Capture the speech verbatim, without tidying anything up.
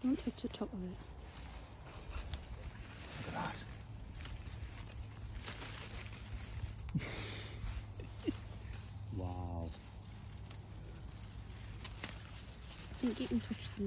Don't touch the top of it. Look at that. Wow. I think you can touch them.